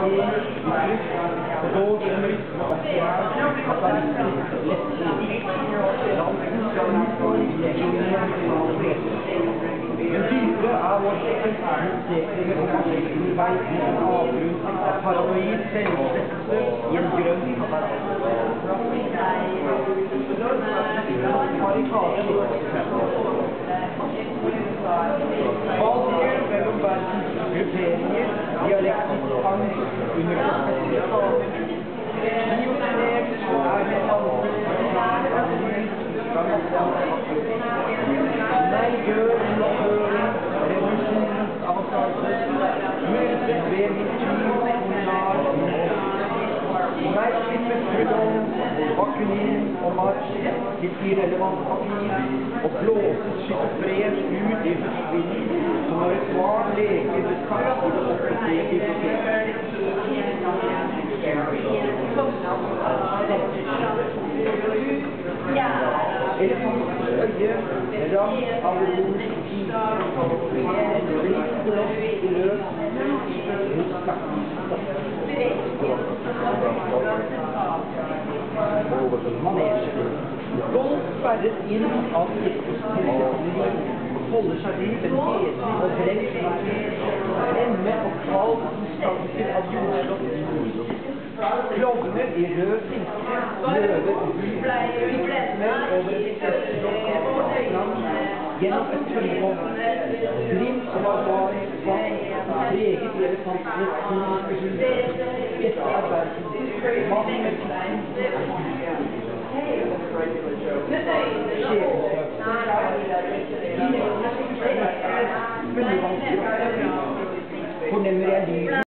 paranoid selvbesettelse i en grønn valget mellom verdens grupperinger, dialektisk angst under offentlige fader, biotrek er med ansiktsforklaring av lys fra natten. Nei, gjør en lovføring, revolusjonens avtale, møtes ved min tvil kommunal Nei, slippes Trudon, Bakunin og March til irrelevant papir, og blåses schizofren ut i forspill, som når et barn leker med katt i det offentlige biblioteket. Elefantens øye, ramt av rolig tid, blindblåst løs, mot skattens manesje. Golf sperret inn av sirkustilsetning, holder seg dit en heslig og brengt natur, emme og kald instanser av jordslått. Klovner i rød finke, løver og rytmer over et stedslokk gjennom et tømmervogn, glimt som var barnet vann, preget i elefantenes komiske hus. Dette er Bergen, mannen med tissen, skjebnesøk. Fornemmer jeg livet.